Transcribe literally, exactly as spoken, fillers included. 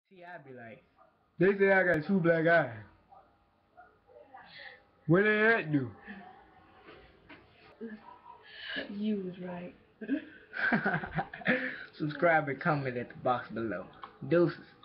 See, I be like, they say I got two black eyes. What they at do? You was right. Subscribe and comment at the box below. Deuces.